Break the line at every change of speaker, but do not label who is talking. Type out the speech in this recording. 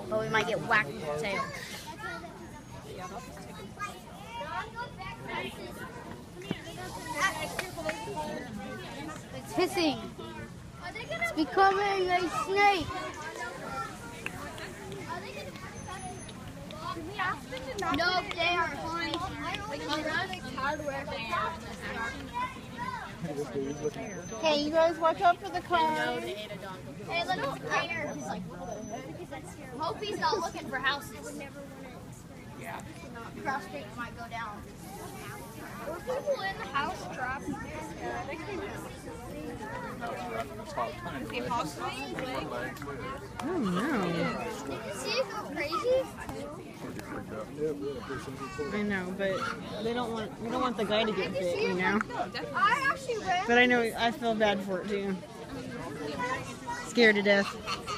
but we might get whacked with the tail. It's hissing. It's becoming a snake. No, they are fine.
Hey, you guys watch out for the car.
Hey, look, Rainer. Hope he's not looking for houses.
Yeah.
Cross street might go down.
Were people in the house trapped?
Oh no.
Did you see it go crazy?
I know, but we don't want the guy to get bit, you know.
I actually ran.
But I know I feel bad for it too. Scared to death.